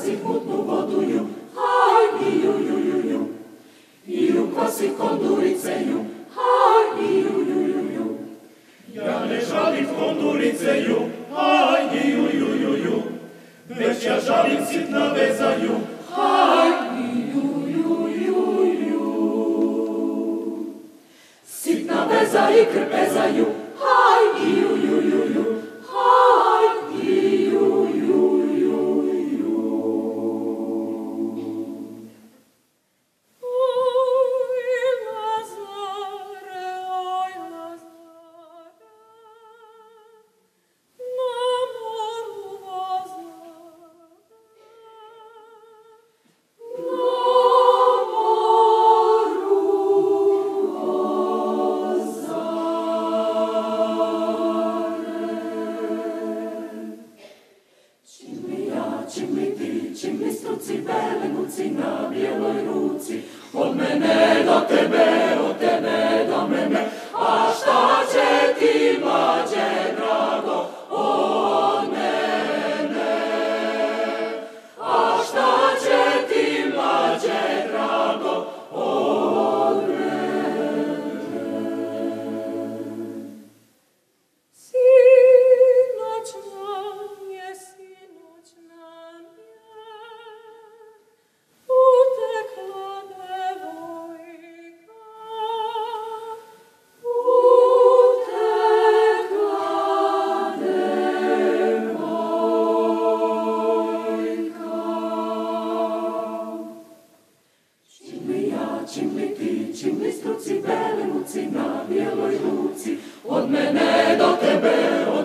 izrazih mutnu voduju, haj, iju, ju, ju, ju. I u kosi konduriceju, haj, iju, ju, ju, ju. Ja ne žalim konduriceju, haj, iju, ju, ju, ju. Već ja žalim sitna vezaju, haj, iju, ju, ju, ju. Sitna veza i krpezaju, haj, iju, ju, ju, ju. Haj, iju, ju, ju, ju. Oj, Lazare, na moru Lazare, Čim li ti, čim li struci, belenuci na bijeloj ruci, od mene do tebe, od tebe do mene, a šta će ti, mlađe drago, od mene? A šta će ti, mlađe drago, od mene? sinoć nam je, utekla devojka, Čim li ti, čim li struci, belenuci na bijeloj ruci, od mene do tebe, od